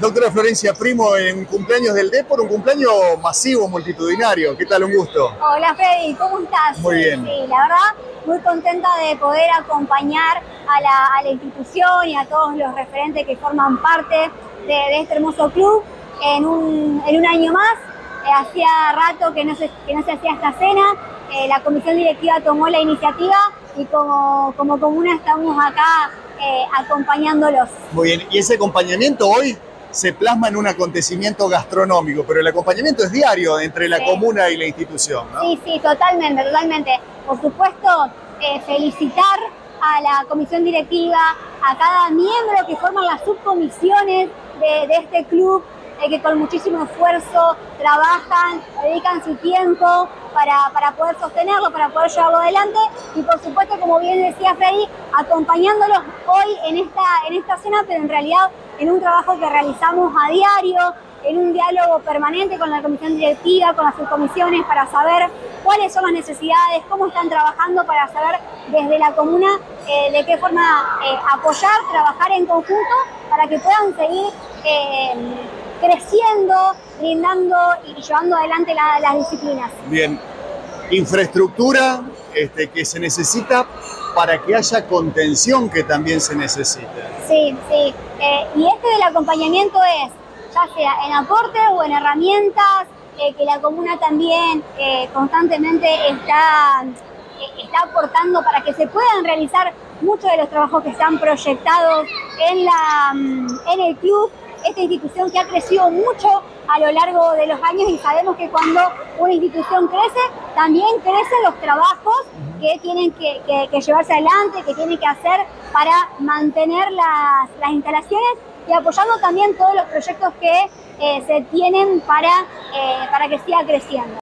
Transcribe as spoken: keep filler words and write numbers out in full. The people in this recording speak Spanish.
Doctora Florencia Primo, en cumpleaños del Depor, un cumpleaños masivo, multitudinario. ¿Qué tal? Un gusto. Hola Freddy, ¿cómo estás? Muy bien. Sí, la verdad, muy contenta de poder acompañar a la, a la institución y a todos los referentes que forman parte de, de este hermoso club en un, en un año más. Eh, hacía rato que no se, que no se hacía esta cena. Eh, la comisión directiva tomó la iniciativa y como, como comuna estamos acá eh, acompañándolos. Muy bien. ¿Y ese acompañamiento hoy se plasma en un acontecimiento gastronómico, pero el acompañamiento es diario entre la sí. comuna y la institución, ¿no? Sí, sí, totalmente, totalmente. Por supuesto, eh, felicitar a la comisión directiva, a cada miembro que forman las subcomisiones de, de este club, eh, que con muchísimo esfuerzo trabajan, dedican su tiempo para, para poder sostenerlo, para poder llevarlo adelante y por supuesto, como bien decía Freddy, acompañándolos hoy en esta, en esta cena, pero en realidad en un trabajo que realizamos a diario, en un diálogo permanente con la comisión directiva, con las subcomisiones, para saber cuáles son las necesidades, cómo están trabajando, para saber desde la comuna eh, de qué forma eh, apoyar, trabajar en conjunto para que puedan seguir eh, creciendo, brindando y llevando adelante la, las disciplinas. Bien, infraestructura este, que se necesita para que haya contención que también se necesita. Sí, sí. Eh, y este del acompañamiento es, ya sea en aporte o en herramientas, eh, que la comuna también eh, constantemente está, eh, está aportando para que se puedan realizar muchos de los trabajos que están proyectados en, la, en el club. Esta institución que ha crecido mucho a lo largo de los años y sabemos que cuando una institución crece, también crecen los trabajos que tienen que, que, que llevarse adelante, que tienen que hacer para mantener las, las instalaciones y apoyando también todos los proyectos que eh, se tienen para, eh, para que siga creciendo.